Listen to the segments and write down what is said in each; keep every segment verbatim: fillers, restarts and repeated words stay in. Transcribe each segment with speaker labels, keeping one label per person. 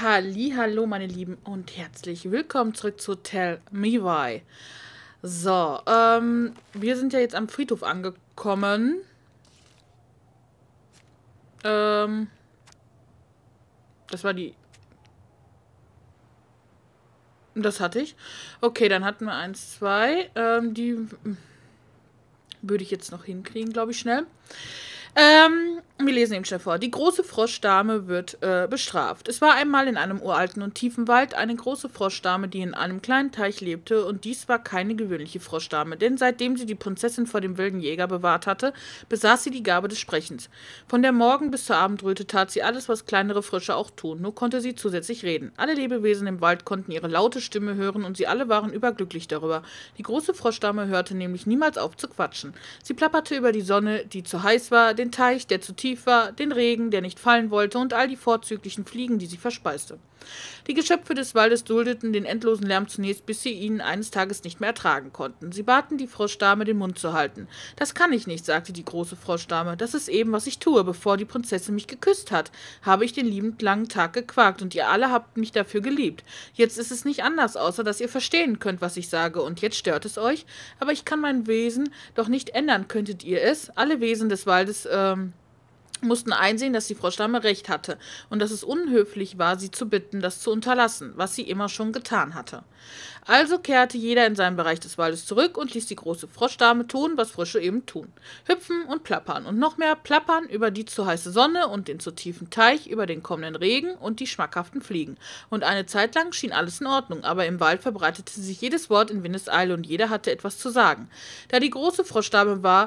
Speaker 1: Hallo, meine Lieben, und herzlich willkommen zurück zu Tell Me Why. So, ähm, wir sind ja jetzt am Friedhof angekommen. Ähm, das war die... Das hatte ich. Okay, dann hatten wir eins, zwei. Ähm, die würde ich jetzt noch hinkriegen, glaube ich, schnell. Ähm, wir lesen eben schnell vor. Die große Froschdame wird äh, bestraft. Es war einmal in einem uralten und tiefen Wald eine große Froschdame, die in einem kleinen Teich lebte, und dies war keine gewöhnliche Froschdame, denn seitdem sie die Prinzessin vor dem wilden Jäger bewahrt hatte, besaß sie die Gabe des Sprechens. Von der Morgen- bis zur Abendröte tat sie alles, was kleinere Frösche auch tun, nur konnte sie zusätzlich reden. Alle Lebewesen im Wald konnten ihre laute Stimme hören, und sie alle waren überglücklich darüber. Die große Froschdame hörte nämlich niemals auf zu quatschen. Sie plapperte über die Sonne, die zu heiß war, den Teich, der zu tief war, den Regen, der nicht fallen wollte, und all die vorzüglichen Fliegen, die sie verspeiste. Die Geschöpfe des Waldes duldeten den endlosen Lärm zunächst, bis sie ihn eines Tages nicht mehr ertragen konnten. Sie baten die Froschdame, den Mund zu halten. »Das kann ich nicht«, sagte die große Froschdame. »Das ist eben, was ich tue, bevor die Prinzessin mich geküsst hat. Habe ich den lieben langen Tag gequakt, und ihr alle habt mich dafür geliebt. Jetzt ist es nicht anders, außer dass ihr verstehen könnt, was ich sage, und jetzt stört es euch. Aber ich kann mein Wesen doch nicht ändern, könntet ihr es? Alle Wesen des Waldes, ähm... mussten einsehen, dass die Froschdame recht hatte und dass es unhöflich war, sie zu bitten, das zu unterlassen, was sie immer schon getan hatte. Also kehrte jeder in seinen Bereich des Waldes zurück und ließ die große Froschdame tun, was Frösche eben tun: hüpfen und plappern und noch mehr plappern über die zu heiße Sonne und den zu tiefen Teich, über den kommenden Regen und die schmackhaften Fliegen. Und eine Zeit lang schien alles in Ordnung, aber im Wald verbreitete sich jedes Wort in Windeseile und jeder hatte etwas zu sagen. Da die große Froschdame war,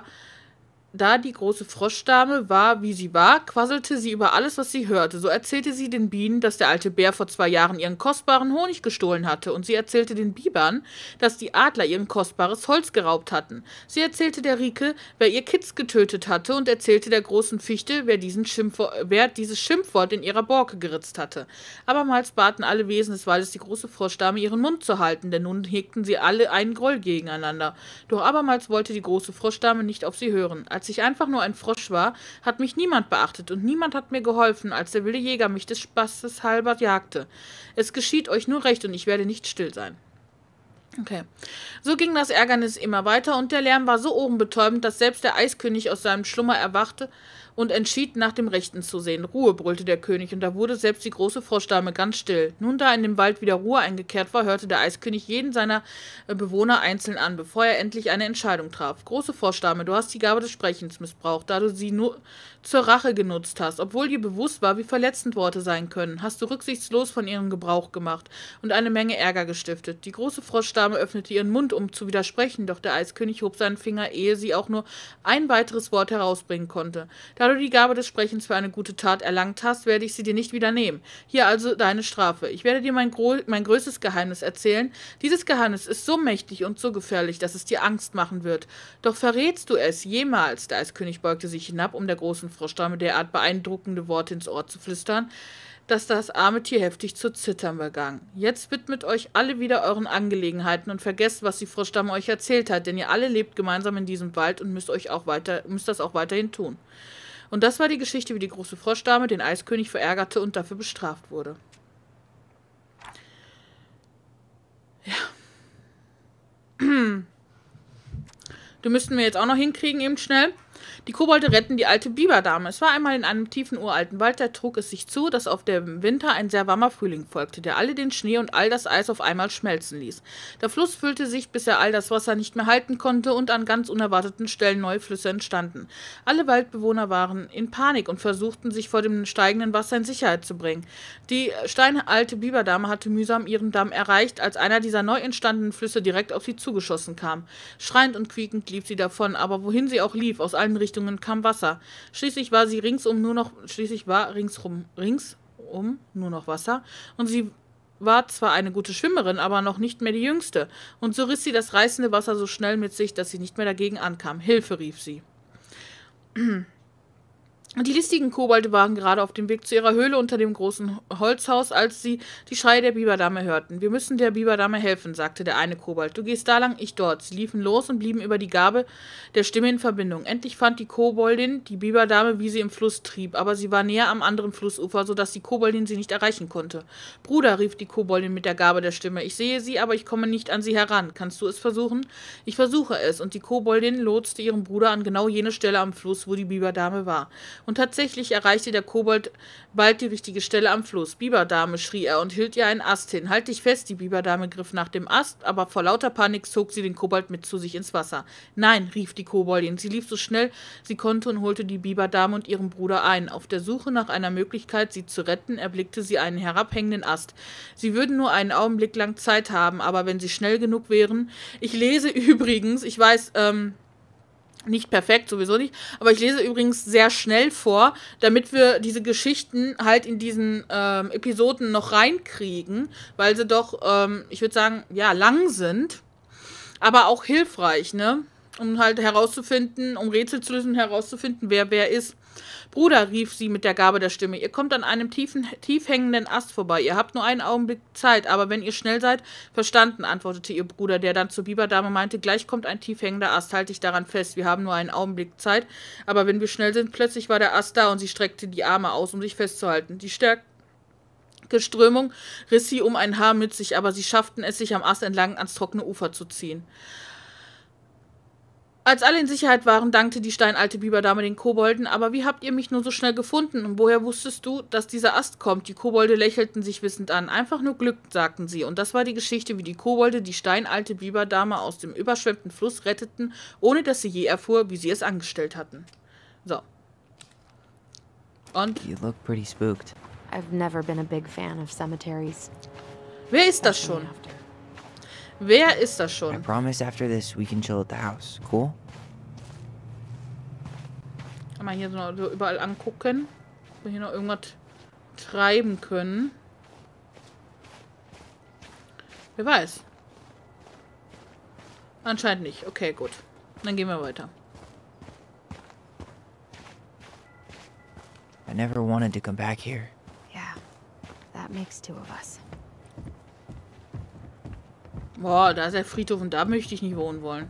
Speaker 1: Da die große Froschdame war, wie sie war, quasselte sie über alles, was sie hörte. So erzählte sie den Bienen, dass der alte Bär vor zwei Jahren ihren kostbaren Honig gestohlen hatte, und sie erzählte den Bibern, dass die Adler ihren kostbares Holz geraubt hatten. Sie erzählte der Rike, wer ihr Kitz getötet hatte, und erzählte der großen Fichte, wer, diesen Schimpfwo- wer dieses Schimpfwort in ihrer Borke geritzt hatte. Abermals baten alle Wesen des Waldes die große Froschdame, ihren Mund zu halten, denn nun hegten sie alle einen Groll gegeneinander. Doch abermals wollte die große Froschdame nicht auf sie hören. Als ich einfach nur ein Frosch war, hat mich niemand beachtet, und niemand hat mir geholfen, als der wilde Jäger mich des Spaßes halber jagte. Es geschieht euch nur recht, und ich werde nicht still sein. Okay. So ging das Ärgernis immer weiter, und der Lärm war so ohrenbetäubend, dass selbst der Eiskönig aus seinem Schlummer erwachte und entschied, nach dem Rechten zu sehen. »Ruhe«, brüllte der König, und da wurde selbst die große Froschdame ganz still. Nun, da in dem Wald wieder Ruhe eingekehrt war, hörte der Eiskönig jeden seiner äh, Bewohner einzeln an, bevor er endlich eine Entscheidung traf. »Große Froschdame, du hast die Gabe des Sprechens missbraucht, da du sie nur zur Rache genutzt hast, obwohl dir bewusst war, wie verletzend Worte sein können. Hast du rücksichtslos von ihrem Gebrauch gemacht und eine Menge Ärger gestiftet.« Die große Froschdame öffnete ihren Mund, um zu widersprechen, doch der Eiskönig hob seinen Finger, ehe sie auch nur ein weiteres Wort herausbringen konnte. »Da du die Gabe des Sprechens für eine gute Tat erlangt hast, werde ich sie dir nicht wieder nehmen. Hier also deine Strafe. Ich werde dir mein, gro mein größtes Geheimnis erzählen. Dieses Geheimnis ist so mächtig und so gefährlich, dass es dir Angst machen wird. Doch verrätst du es jemals?« Der Eiskönig beugte sich hinab, um der großen Froschdame derart beeindruckende Worte ins Ohr zu flüstern, dass das arme Tier heftig zu zittern begann. »Jetzt widmet euch alle wieder euren Angelegenheiten und vergesst, was die Froschdame euch erzählt hat, denn ihr alle lebt gemeinsam in diesem Wald und müsst, euch auch weiter, müsst das auch weiterhin tun.« Und das war die Geschichte, wie die große Froschdame den Eiskönig verärgerte und dafür bestraft wurde. Ja. Du müssten wir jetzt auch noch hinkriegen, eben schnell. Die Kobolde retten die alte Biberdame. Es war einmal in einem tiefen uralten Wald, da trug es sich zu, dass auf dem Winter ein sehr warmer Frühling folgte, der alle den Schnee und all das Eis auf einmal schmelzen ließ. Der Fluss füllte sich, bis er all das Wasser nicht mehr halten konnte, und an ganz unerwarteten Stellen neue Flüsse entstanden. Alle Waldbewohner waren in Panik und versuchten, sich vor dem steigenden Wasser in Sicherheit zu bringen. Die steinalte Biberdame hatte mühsam ihren Damm erreicht, als einer dieser neu entstandenen Flüsse direkt auf sie zugeschossen kam. Schreiend und quiekend lief sie davon, aber wohin sie auch lief, aus allen Richtungen kam Wasser. Schließlich war sie ringsum nur noch, schließlich war ringsrum, ringsum nur noch Wasser, und sie war zwar eine gute Schwimmerin, aber noch nicht mehr die jüngste, und so riss sie das reißende Wasser so schnell mit sich, dass sie nicht mehr dagegen ankam. »Hilfe«, rief sie. Die listigen Kobolde waren gerade auf dem Weg zu ihrer Höhle unter dem großen Holzhaus, als sie die Schreie der Biberdame hörten. Wir müssen der Biberdame helfen, sagte der eine Kobold. Du gehst da lang, ich dort. Sie liefen los und blieben über die Gabe der Stimme in Verbindung. Endlich fand die Koboldin die Biberdame, wie sie im Fluss trieb, aber sie war näher am anderen Flussufer, sodass die Koboldin sie nicht erreichen konnte. Bruder, rief die Koboldin mit der Gabe der Stimme, ich sehe sie, aber ich komme nicht an sie heran. Kannst du es versuchen? Ich versuche es, und die Koboldin lotste ihren Bruder an genau jene Stelle am Fluss, wo die Biberdame war. Und tatsächlich erreichte der Kobold bald die richtige Stelle am Fluss. Biberdame, schrie er und hielt ihr einen Ast hin. Halt dich fest, die Biberdame griff nach dem Ast, aber vor lauter Panik zog sie den Kobold mit zu sich ins Wasser. Nein, rief die Koboldin. Sie lief so schnell sie konnte und holte die Biberdame und ihren Bruder ein. Auf der Suche nach einer Möglichkeit, sie zu retten, erblickte sie einen herabhängenden Ast. Sie würden nur einen Augenblick lang Zeit haben, aber wenn sie schnell genug wären... Ich lese übrigens, ich weiß, ähm... nicht perfekt, sowieso nicht, aber ich lese übrigens sehr schnell vor, damit wir diese Geschichten halt in diesen ähm, Episoden noch reinkriegen, weil sie doch, ähm, ich würde sagen, ja, lang sind, aber auch hilfreich, ne? Um halt herauszufinden, um Rätsel zu lösen, herauszufinden, wer wer ist. Bruder, rief sie mit der Gabe der Stimme, ihr kommt an einem tiefen, tief hängenden Ast vorbei. Ihr habt nur einen Augenblick Zeit, aber wenn ihr schnell seid, verstanden, antwortete ihr Bruder, der dann zur Biberdame meinte, gleich kommt ein tief hängender Ast, halt dich daran fest, wir haben nur einen Augenblick Zeit, aber wenn wir schnell sind, plötzlich war der Ast da und sie streckte die Arme aus, um sich festzuhalten. Die stärkste Strömung riss sie um ein Haar mit sich, aber sie schafften es, sich am Ast entlang ans trockene Ufer zu ziehen. Als alle in Sicherheit waren, dankte die steinalte Biberdame den Kobolden, aber wie habt ihr mich nur so schnell gefunden? Und woher wusstest du, dass dieser Ast kommt? Die Kobolde lächelten sich wissend an. Einfach nur Glück, sagten sie. Und das war die Geschichte, wie die Kobolde die steinalte Biberdame aus dem überschwemmten Fluss retteten, ohne dass sie je erfuhr, wie sie es angestellt hatten. So. Und?
Speaker 2: You look pretty spooked.
Speaker 3: I've never been a big fan of cemeteries.
Speaker 1: Wer ist das schon? Wer ist das schon?
Speaker 2: I promise after this we can chill at the house. Cool?
Speaker 1: Mal hier so überall angucken. Ob wir hier noch irgendwas treiben können. Wer weiß. Anscheinend nicht. Okay, gut. Dann gehen wir weiter.
Speaker 2: I never wanted to come back here.
Speaker 3: Yeah, that makes two of us.
Speaker 1: Boah, da ist der Friedhof und da möchte ich nicht wohnen wollen.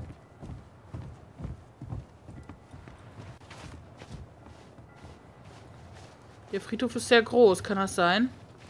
Speaker 1: Der Friedhof ist sehr groß, kann das sein?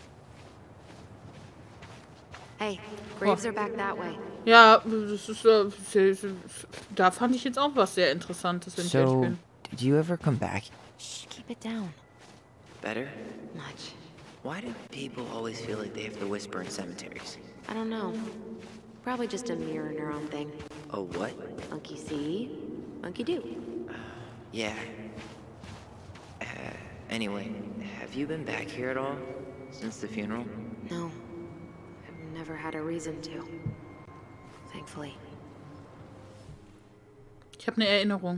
Speaker 3: Hey, graves are back that way.
Speaker 1: Ja, das ist, äh, da fand ich jetzt auch was sehr Interessantes, wenn ich ehrlich
Speaker 2: So,
Speaker 1: bin.
Speaker 2: did you ever come back?
Speaker 3: Shh, keep it down.
Speaker 2: Better?
Speaker 3: Much.
Speaker 2: Why do people always feel like they have to whisper in cemeteries?
Speaker 3: I don't know. Probably just a mirror neuron thing.
Speaker 2: Oh, what?
Speaker 3: Monkey see, monkey do.
Speaker 2: Yeah. Uh, anyway, have you been back here at all? Since the funeral?
Speaker 3: No. I've never had a reason to. Thankfully.
Speaker 1: Ich habe eine Erinnerung.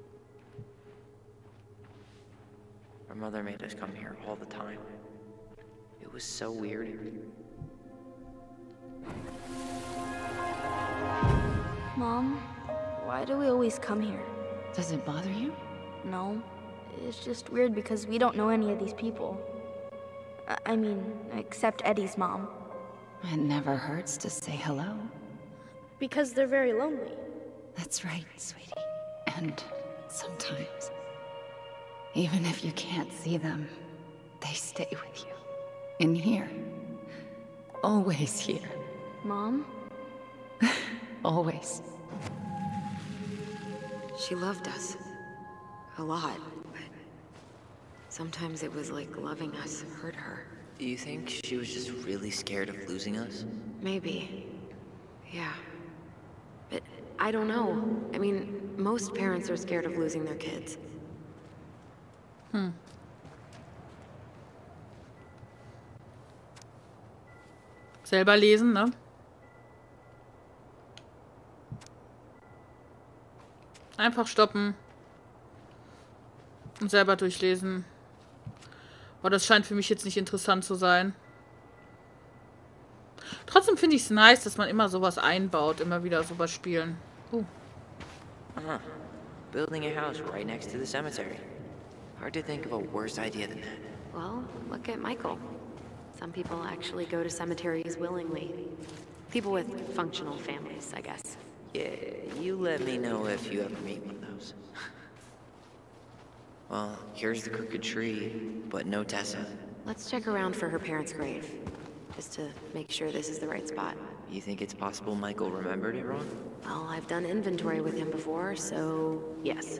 Speaker 2: Our mother made us come here all the time. It was so weird.
Speaker 4: Mom, why do we always come here?
Speaker 5: Does it bother you?
Speaker 4: No, it's just weird because we don't know any of these people. I- I mean, except Eddie's mom.
Speaker 5: It never hurts to say hello.
Speaker 4: Because they're very lonely.
Speaker 5: That's right, sweetie. And sometimes, even if you can't see them, they stay with you. In here. Always here.
Speaker 4: Mom?
Speaker 5: Always.
Speaker 3: She loved us. A lot, but sometimes it was like loving us hurt her.
Speaker 2: Do you think she was just really scared of losing us?
Speaker 3: Maybe. Yeah. But I don't know. I mean, most parents are scared of losing their kids.
Speaker 1: Hm. Selber lesen, ne? Einfach stoppen. Und selber durchlesen. Aber das scheint für mich jetzt nicht interessant zu sein. Trotzdem finde ich es nice, dass man immer sowas einbaut. Immer wieder sowas spielen. Uh.
Speaker 2: Uh-huh. Building a house right next to the cemetery. Hard to think of a worse idea than that.
Speaker 3: Well, look at Michael. Some people actually go to cemeteries willingly. People with functional families, I guess.
Speaker 2: Yeah, you let me know if you ever meet one of those. Well, here's the crooked tree, but no Tessa.
Speaker 3: Let's check around for her parents' grave, just to make sure this is the right spot.
Speaker 2: You think it's possible Michael remembered it wrong?
Speaker 3: Well, I've done inventory with him before, so yes.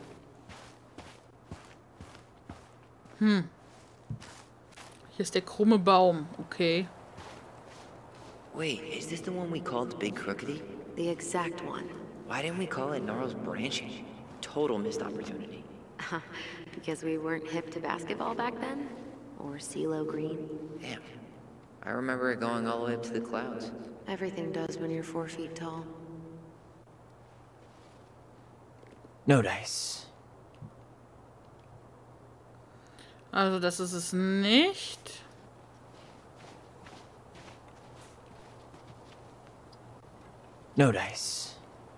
Speaker 1: Hm. Hier ist der krumme Baum. Okay.
Speaker 2: Wait, is this the one we called the Big Crookedy?
Speaker 3: The exact one.
Speaker 2: Why didn't we call it Gnarls Branching? Total missed opportunity.
Speaker 3: Because we weren't hip to basketball back then? Or CeeLo Green?
Speaker 2: Damn. I remember it going all the way up to the clouds.
Speaker 3: Everything does when you're four feet tall.
Speaker 2: No dice.
Speaker 1: Also das ist es nicht.
Speaker 2: No dice.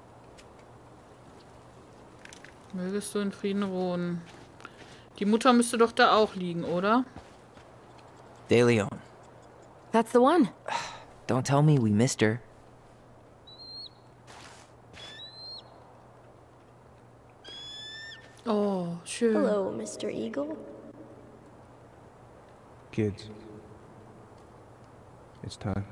Speaker 1: Mögest du in Frieden ruhen. Die Mutter müsste doch da auch liegen, oder?
Speaker 2: De Leon.
Speaker 3: That's the one.
Speaker 2: Don't tell me we missed her.
Speaker 1: Oh, schön.
Speaker 4: Hello, Mister Eagle.
Speaker 6: Kids. It's time.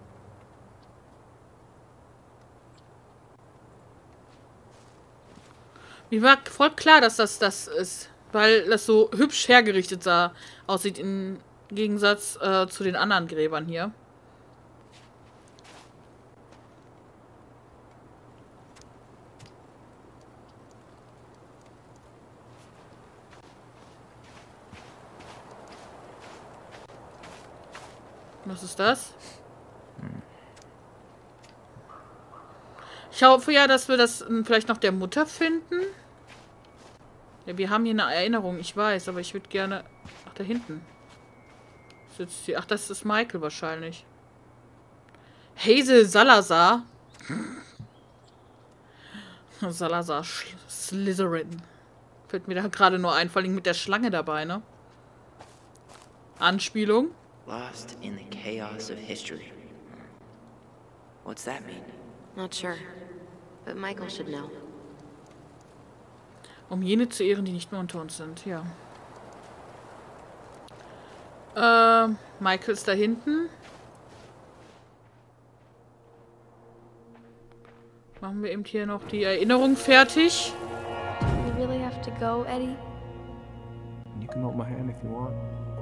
Speaker 1: Mir war voll klar, dass das das ist. Weil das so hübsch hergerichtet sah, aussieht im Gegensatz äh, zu den anderen Gräbern hier. Was ist das? Ich hoffe ja, dass wir das ähm, vielleicht noch der Mutter finden. Ja, wir haben hier eine Erinnerung, ich weiß, aber ich würde gerne... Ach, da hinten. Sitzt hier. Ach, das ist Michael wahrscheinlich. Hazel Salazar. Salazar Slytherin. Fällt mir da gerade nur ein, vor allem mit der Schlange dabei, ne? Anspielung.
Speaker 2: Lost in the chaos of history. What's that mean?
Speaker 3: Not sure. But Michael should know.
Speaker 1: Um jene zu ehren, die nicht mehr unter uns sind, ja. Ähm, Michael ist da hinten. Machen wir eben hier noch die Erinnerung fertig.
Speaker 4: You really have to go, Eddie?
Speaker 6: You can hold my hand if you want.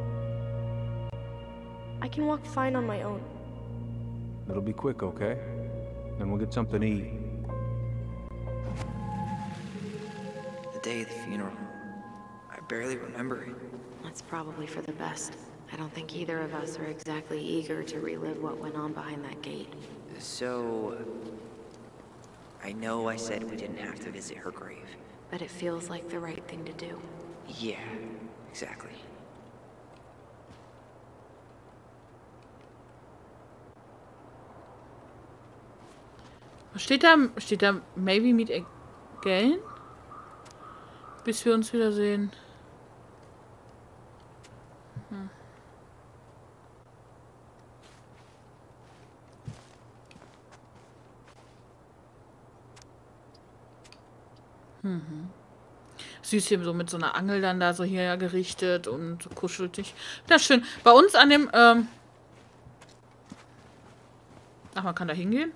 Speaker 4: I can walk fine on my own.
Speaker 6: It'll be quick, okay? Then we'll get something to eat.
Speaker 2: The day of the funeral. I barely remember it.
Speaker 3: That's probably for the best. I don't think either of us are exactly eager to relive what went on behind that gate.
Speaker 2: So... I know I said we didn't have to visit her grave.
Speaker 3: But it feels like the right thing to do.
Speaker 2: Yeah, exactly.
Speaker 1: Was steht da? Steht da maybe meet again? Bis wir uns wiedersehen. Hm. Mhm. Süß hier so mit so einer Angel dann da so hier gerichtet und so kuschelig. Das ist schön. Bei uns an dem, ähm Ach, man kann da hingehen?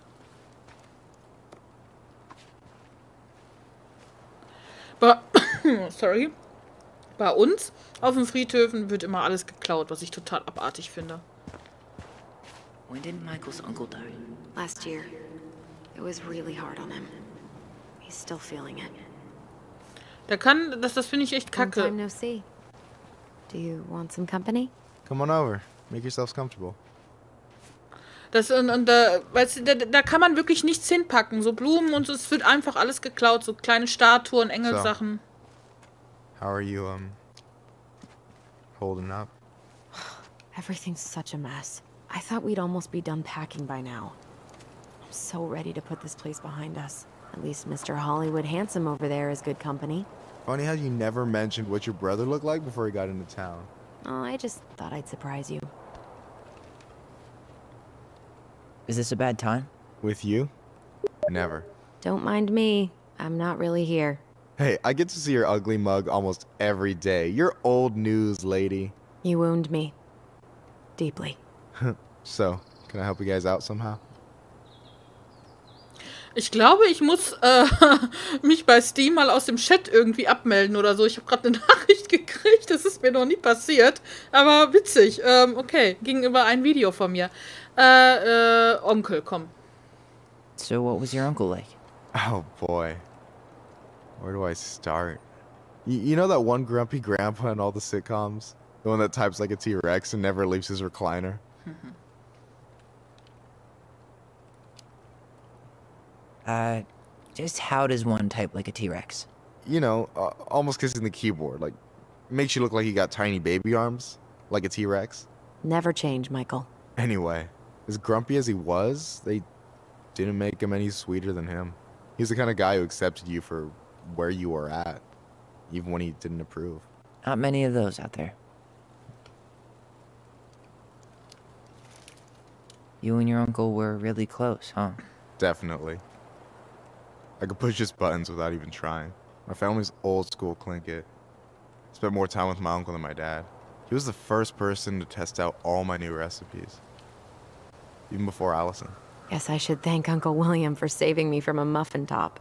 Speaker 1: Bei Sorry. Bei uns auf den Friedhöfen wird immer alles geklaut, was ich total abartig finde.
Speaker 2: When did Michael's uncle die?
Speaker 3: Last year. It was really hard on him. He's still feeling it.
Speaker 1: Der kann, das, das finde ich echt
Speaker 3: Long time
Speaker 1: kacke.
Speaker 3: no see. Do you want some company?
Speaker 7: Come on over. Make yourselves comfortable.
Speaker 1: Das, und, und da, weißt du, da, da kann man wirklich nichts hinpacken. So Blumen und so, es wird einfach alles geklaut. So kleine Statuen, Engelssachen.
Speaker 7: How are you, um, holding up?
Speaker 3: Everything's such a mess. I thought we'd almost be done packing by now. I'm so ready to put this place behind us. At least Mister Hollywood Handsome over there is good company.
Speaker 7: Funny how you never mentioned what your brother looked like before he got into town.
Speaker 3: Oh, I just thought I'd surprise you.
Speaker 2: Is this a bad time?
Speaker 7: With you? Never.
Speaker 3: Don't mind me. I'm not really here.
Speaker 7: Hey, I get to see your ugly mug almost every day. You're old news, lady.
Speaker 3: You wound me. Deeply.
Speaker 7: So, can I help you guys out somehow?
Speaker 1: Ich glaube, ich muss äh, mich bei Steam mal aus dem Chat irgendwie abmelden oder so. Ich habe gerade eine Nachricht gekriegt, das ist mir noch nie passiert. Aber witzig. Ähm, okay, gegenüber ein Video von mir. Äh, äh, Onkel, komm.
Speaker 2: So what was your uncle like?
Speaker 7: Oh boy. Where do I start? You, you know that one grumpy grandpa in all the sitcoms? The one that types like a T-Rex and never leaves his recliner?
Speaker 2: Uh, just how does one type like a T-Rex?
Speaker 7: You know, uh, almost kissing the keyboard. Like, makes you look like you got tiny baby arms. Like a T-Rex.
Speaker 3: Never change, Michael.
Speaker 7: Anyway, as grumpy as he was, they didn't make him any sweeter than him. He's the kind of guy who accepted you for where you were at, even when he didn't approve.
Speaker 2: Not many of those out there. You and your uncle were really close, huh?
Speaker 7: Definitely. I could push his buttons without even trying. My family's old school Tlingit. Spent more time with my uncle than my dad. He was the first person to test out all my new recipes. Even before Allison.
Speaker 3: Guess I should thank Uncle William for saving me from a muffin top.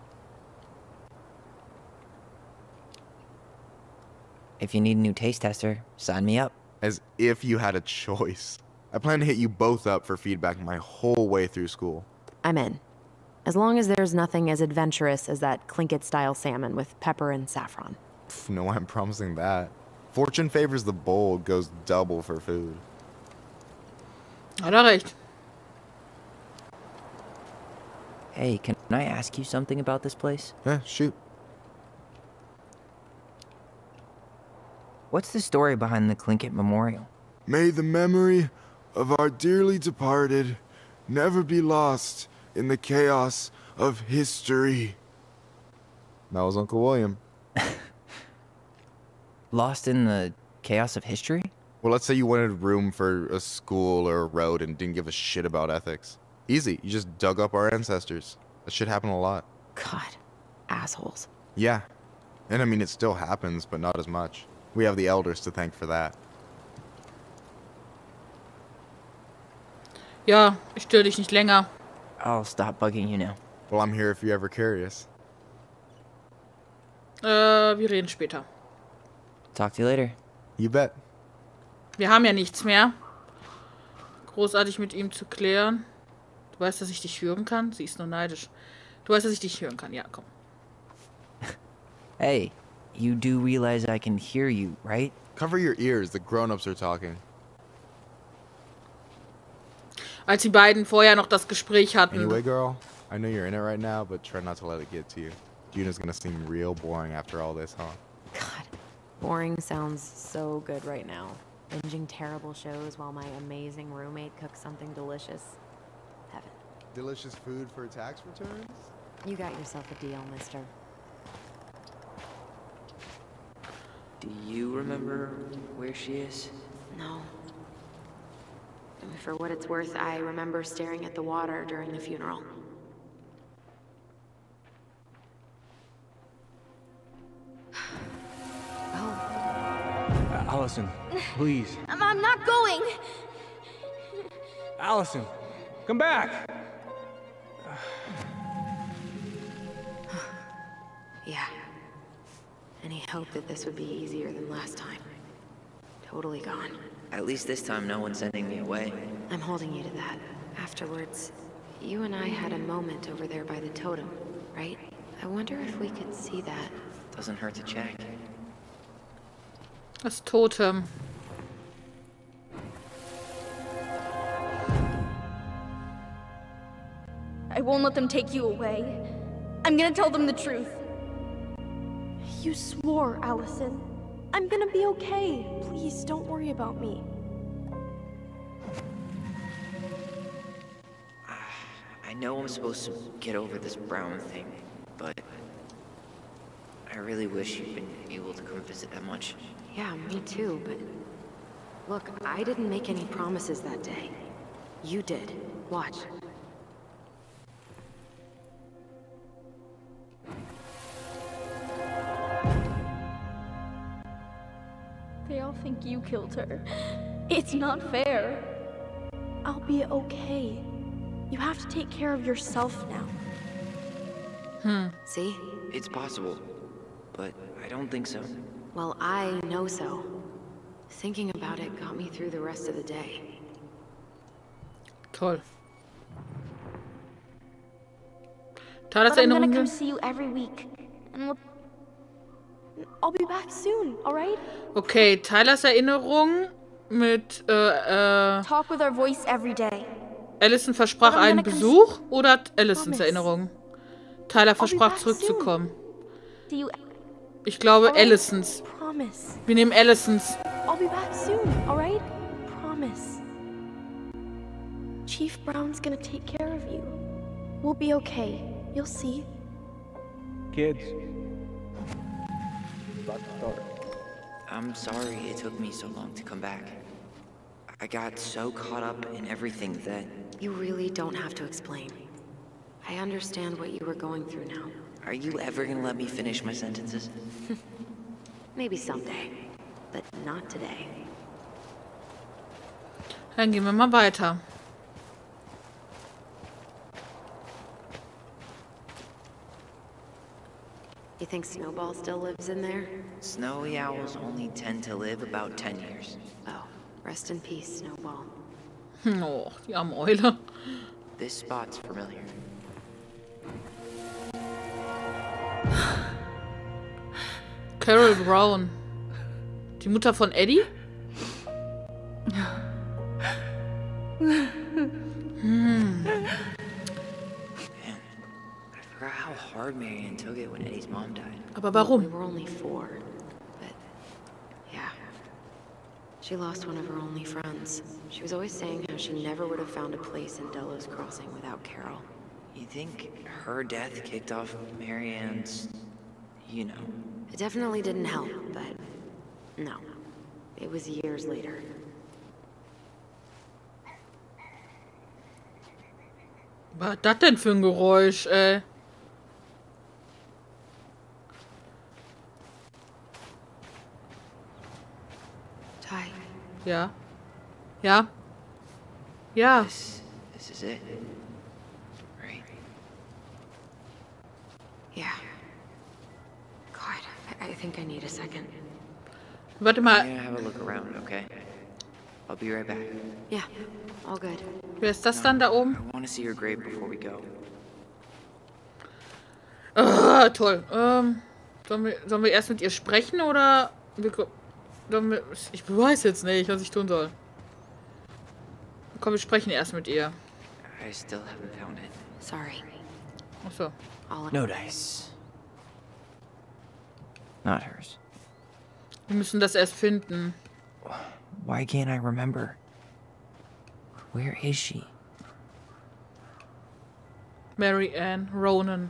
Speaker 2: If you need a new taste tester, sign me up.
Speaker 7: As if you had a choice. I plan to hit you both up for feedback my whole way through school.
Speaker 3: I'm in. As long as there's nothing as adventurous as that Tlingit-style salmon with pepper and saffron.
Speaker 7: Pff, no, I'm promising that. Fortune favors the bold, goes double for food.
Speaker 1: Hat er recht.
Speaker 2: Hey, can I ask you something about this place?
Speaker 7: Yeah, shoot.
Speaker 2: What's the story behind the Tlingit Memorial?
Speaker 7: May the memory of our dearly departed never be lost in the chaos of history. That was Uncle William.
Speaker 2: Lost in the chaos of history?
Speaker 7: Well, let's say you wanted room for a school or a road and didn't give a shit about ethics. Easy, you just dug up our ancestors. That shit happened a lot.
Speaker 3: God, assholes.
Speaker 7: Yeah. And I mean, it still happens, but not as much. We have the elders to thank for that.
Speaker 1: Ja, ich störe dich nicht länger.
Speaker 2: I'll stop bugging you now.
Speaker 7: Well, I'm here if you're ever curious.
Speaker 1: Äh, wir reden später.
Speaker 2: Talk to you later.
Speaker 7: You bet.
Speaker 1: Wir haben ja nichts mehr. Großartig mit ihm zu klären. Du weißt, dass ich dich hören kann? Sie ist nur neidisch. Du weißt, dass ich dich hören kann. Ja, komm.
Speaker 2: Hey, you do realize I can hear you, right?
Speaker 7: Cover your ears, the grown-ups are talking.
Speaker 1: Als die beiden vorher noch das Gespräch hatten.
Speaker 7: Anyway, girl, I know you're in it right now, but try not to let it get to you. Juna's gonna seem real boring after all this, huh?
Speaker 3: God, boring sounds so good right now. Binging terrible shows while my amazing roommate cooks something delicious. Heaven.
Speaker 7: Delicious food for tax returns?
Speaker 3: You got yourself a deal, mister.
Speaker 2: Do you remember where she is?
Speaker 3: No. For what it's worth, I remember staring at the water during the funeral.
Speaker 6: Uh, Allison, please.
Speaker 4: I'm, I'm not going.
Speaker 6: Allison, come back.
Speaker 3: Yeah. Any hope that this would be easier than last time? Totally gone.
Speaker 2: At least this time no one's sending me away.
Speaker 3: I'm holding you to that. Afterwards, you and I had a moment over there by the totem, right? I wonder if we could see that.
Speaker 2: Doesn't hurt to check.
Speaker 1: Das Totem.
Speaker 4: I won't let them take you away. I'm gonna tell them the truth. You swore, Allison. I'm gonna be okay. Please, don't worry about me.
Speaker 2: I know I'm supposed to get over this Brown thing, but I I really wish you'd been able to come visit that much.
Speaker 3: Yeah, me too, but... Look, I didn't make any promises that day. You did. Watch.
Speaker 4: They all think you killed her. It's not fair. I'll be okay. You have to take care of yourself now.
Speaker 3: Hmm. See?
Speaker 2: It's possible, but I don't think so.
Speaker 3: Well, I know so. Thinking about it got me through the rest of the day.
Speaker 1: Toll.
Speaker 4: But I'm gonna
Speaker 1: Tageserinnerungen.
Speaker 4: come see you every week. And we'll... I'll be back soon, alright?
Speaker 1: Okay, Tylers Erinnerung mit äh, äh,
Speaker 4: Talk with our voice every day.
Speaker 1: Allison versprach
Speaker 4: Aber
Speaker 1: einen
Speaker 4: meine Kans-
Speaker 1: Besuch oder Allisons
Speaker 4: Promise.
Speaker 1: Erinnerung? Tyler versprach
Speaker 4: back
Speaker 1: zurückzukommen.
Speaker 4: Do you
Speaker 1: Ich glaube
Speaker 4: Alright.
Speaker 1: Allisons.
Speaker 4: promise?
Speaker 1: Wir nehmen Allisons.
Speaker 4: I'll be back soon, alright? Promise. Chief Brown's gonna take care of you. We'll be okay. You'll see.
Speaker 6: Kids. About to start.
Speaker 2: I'm sorry it took me so long to come back. I got so caught up in everything that...
Speaker 3: You really don't have to explain. I understand what you were going through now.
Speaker 2: Are you ever gonna let me finish my sentences?
Speaker 3: Maybe someday, but not today.
Speaker 1: Dann gehen wir mal weiter.
Speaker 3: You think Snowball still lives in there?
Speaker 2: Snowy owls only tend to live about ten years.
Speaker 3: Oh, rest in peace, Snowball.
Speaker 1: Oh, die arme Eule.
Speaker 2: This spot's familiar.
Speaker 1: Carol Brown. Die Mutter von Eddie? Hm.
Speaker 2: Man, I forgot how hard Marianne took it when Eddie's mom died.
Speaker 1: Aber
Speaker 3: We
Speaker 1: warum?
Speaker 3: were only four, but yeah. She lost one of her only friends. She was always saying how she never would have found a place in Delos Crossing without Carol.
Speaker 2: You think her death kicked off Marianne's, you know...
Speaker 3: It definitely didn't help, but no. It was years later.
Speaker 1: Was hat das denn für ein Geräusch, ey?
Speaker 3: Ty,
Speaker 1: Ja. Ja. Ja.
Speaker 2: This, this is it. Right?
Speaker 3: yeah. God, I, I think I need a second.
Speaker 1: Warte
Speaker 2: I'm
Speaker 1: mal.
Speaker 2: gonna have a look around, okay? I'll be right back.
Speaker 3: Yeah, all good.
Speaker 1: Wer ist das dann da oben?
Speaker 2: I want to see your grave before we go.
Speaker 1: Ah, toll. Ähm, sollen wir, sollen wir erst mit ihr sprechen oder... Wir, ko- sollen wir, ich weiß jetzt nicht, was ich tun soll. Komm, wir sprechen erst mit ihr.
Speaker 2: I still haven't found it.
Speaker 3: Sorry.
Speaker 1: Achso.
Speaker 3: I'll...
Speaker 2: No dice. Not hers.
Speaker 1: Wir müssen das erst finden.
Speaker 2: Why can't I remember? Where is she?
Speaker 1: Mary Ann Ronan.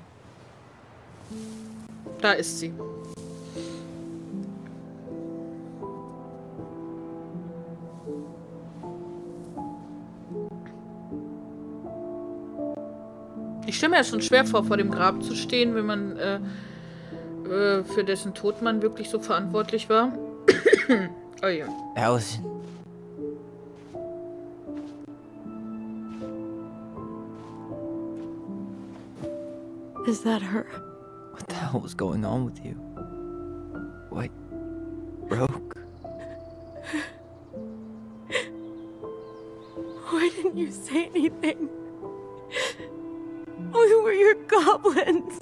Speaker 1: Da ist sie. Ich stelle mir das schon schwer vor, vor dem Grab zu stehen, wenn man äh, äh, für dessen Tod man wirklich so verantwortlich war. Oh ja.
Speaker 2: Allison.
Speaker 4: Is that her?
Speaker 2: What the hell was going on with you? What broke?
Speaker 4: Why didn't you say anything? We were your goblins.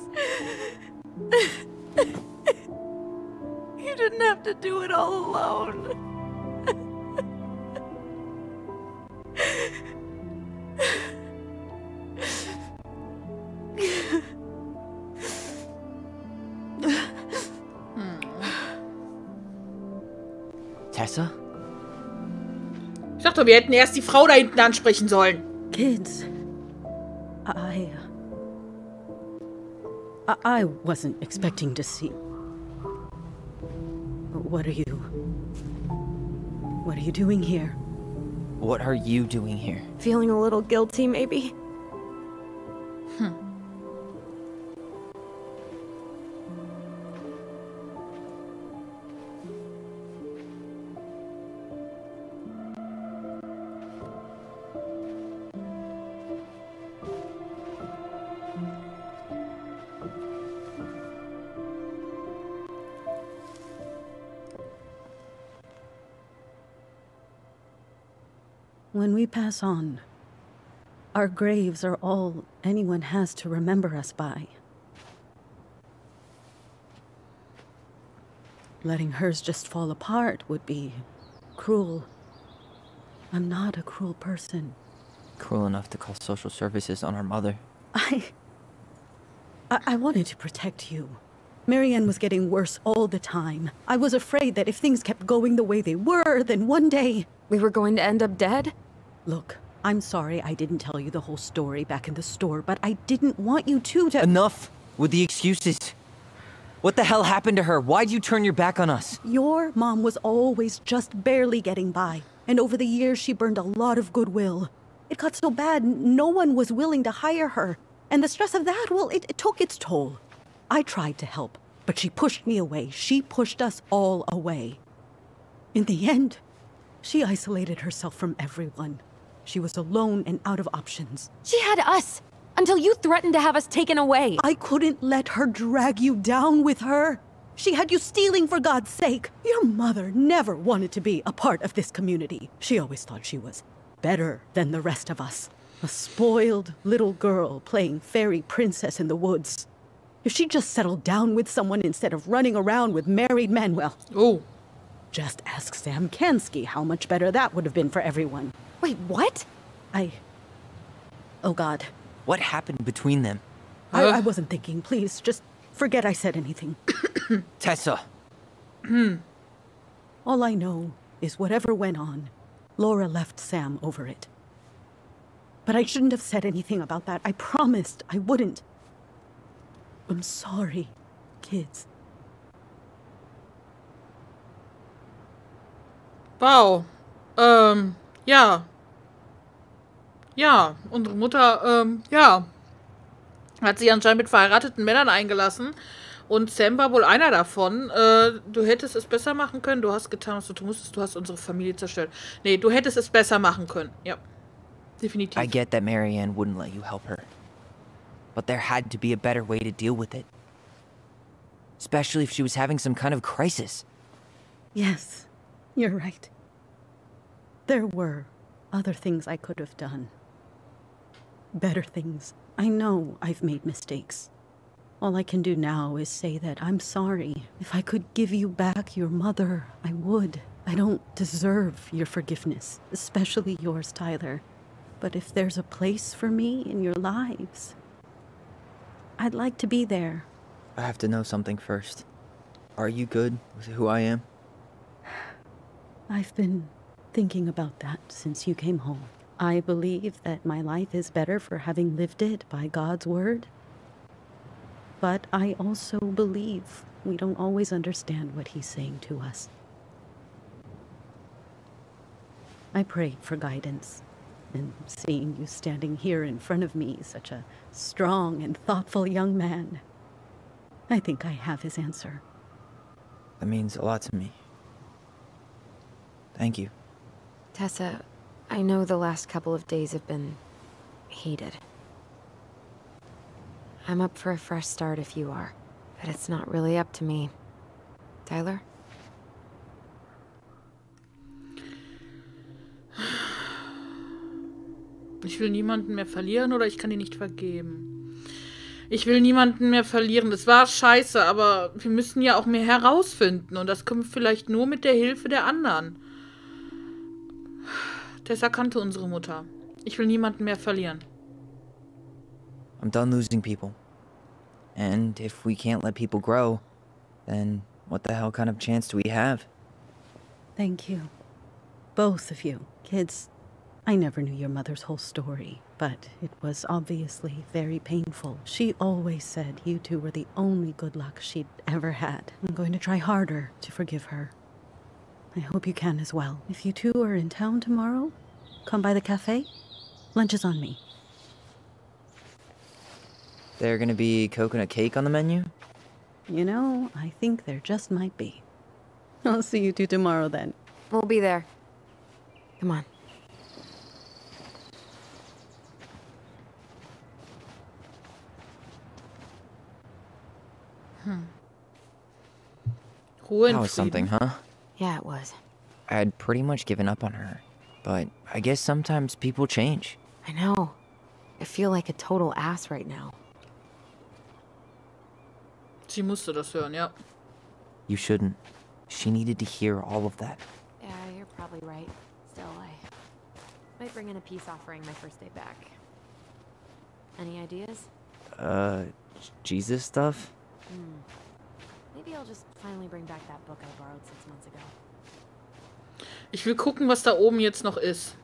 Speaker 4: You didn't have to do it all alone.
Speaker 2: Tessa?
Speaker 1: Ich dachte, wir hätten erst die Frau da hinten ansprechen sollen.
Speaker 8: Kids, I, I, I wasn't expecting to see What are you... What are you doing here?
Speaker 9: What are you doing here?
Speaker 3: Feeling a little guilty, maybe?
Speaker 1: Hmm.
Speaker 8: When we pass on, our graves are all anyone has to remember us by. Letting hers just fall apart would be cruel. I'm not a cruel person.
Speaker 9: Cruel enough to call social services on our mother.
Speaker 8: I... I, I wanted to protect you. Marianne was getting worse all the time. I was afraid that if things kept going the way they were, then one day...
Speaker 3: We were going to end up dead?
Speaker 8: Look, I'm sorry I didn't tell you the whole story back in the store, but I didn't want you to to-
Speaker 9: Enough with the excuses. What the hell happened to her? Why'd you turn your back on us?
Speaker 8: Your mom was always just barely getting by, and over the years she burned a lot of goodwill. It got so bad, no one was willing to hire her, and the stress of that, well, it, it took its toll. I tried to help, but she pushed me away. She pushed us all away. In the end, she isolated herself from everyone. She was alone and out of options.
Speaker 3: She had us! Until you threatened to have us taken away!
Speaker 8: I couldn't let her drag you down with her. She had you stealing for God's sake. Your mother never wanted to be a part of this community. She always thought she was better than the rest of us. A spoiled little girl playing fairy princess in the woods. If she just settled down with someone instead of running around with married men, well...
Speaker 1: Oh.
Speaker 8: Just ask Sam Kansky how much better that would have been for everyone.
Speaker 3: Wait, what?
Speaker 8: I... Oh, God.
Speaker 9: What happened between them?
Speaker 8: I, I wasn't thinking. Please, just forget I said anything.
Speaker 9: Tessa.
Speaker 8: All I know is whatever went on, Laura left Sam over it. But I shouldn't have said anything about that. I promised I wouldn't. I'm sorry, kids.
Speaker 1: Wow. Ähm, ja. Ja, unsere Mutter, ähm, ja. Hat sich anscheinend mit verheirateten Männern eingelassen. Und Sam war wohl einer davon. Äh, du hättest es besser machen können. Du hast getan, was du tun musstest. Du hast unsere Familie zerstört. Nee, du hättest es besser machen können. Ja. Definitiv.
Speaker 9: I get that Marianne wouldn't let you help her. But there had to be a better way to deal with it. Especially if she was having some kind of crisis.
Speaker 8: Yes, you're right. There were other things I could have done. Better things. I know I've made mistakes. All I can do now is say that I'm sorry. If I could give you back your mother, I would. I don't deserve your forgiveness, especially yours, Tyler. But if there's a place for me in your lives, I'd like to be there.
Speaker 9: I have to know something first. Are you good with who I am?
Speaker 8: I've been thinking about that since you came home. I believe that my life is better for having lived it by God's word. But I also believe we don't always understand what he's saying to us. I prayed for guidance, and seeing you standing here in front of me, such a strong and thoughtful young man, I think I have his answer.
Speaker 9: That means a lot to me. Thank you.
Speaker 3: Tessa, I know the last couple of days have been heated. I'm up for a fresh start if you are, but it's not really up to me. Tyler?
Speaker 1: Ich will niemanden mehr verlieren oder ich kann ihn nicht vergeben. Ich will niemanden mehr verlieren. Das war scheiße, aber wir müssen ja auch mehr herausfinden. Und das können wir vielleicht nur mit der Hilfe der anderen. Tessa kannte unsere Mutter. Ich will niemanden mehr verlieren.
Speaker 9: I'm done losing people. And if we can't let people grow, then what the hell kind of chance do we have?
Speaker 8: Thank you. Both of you. Kids, I never knew your mother's whole story. but it was obviously very painful. She always said you two were the only good luck she'd ever had. I'm going to try harder to forgive her. I hope you can as well. If you two are in town tomorrow, come by the cafe. Lunch is on me.
Speaker 9: There gonna be coconut cake on the menu?
Speaker 8: You know, I think there just might be. I'll see you two tomorrow then.
Speaker 3: We'll be there. Come on.
Speaker 1: Ruhe
Speaker 9: That
Speaker 1: in
Speaker 9: was something,
Speaker 1: Frieden.
Speaker 9: huh?
Speaker 3: Yeah, it was.
Speaker 9: I had pretty much given up on her, but I guess sometimes people change.
Speaker 3: I know. I feel like a total ass right now.
Speaker 1: Sie musste das hören, ja.
Speaker 9: You shouldn't. She needed to hear all of that.
Speaker 3: Yeah, you're probably right. Still, I might bring in a peace offering my first day back. Any ideas?
Speaker 9: Uh, Jesus stuff?
Speaker 3: Hmm. Maybe I'll just finally bring back that book I borrowed six months ago.
Speaker 1: Ich will gucken, was da oben jetzt noch ist.